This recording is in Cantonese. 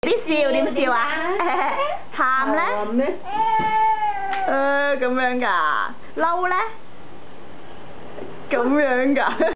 啲笑點笑啊？喊咧？咁樣㗎？嬲咧？咁樣㗎？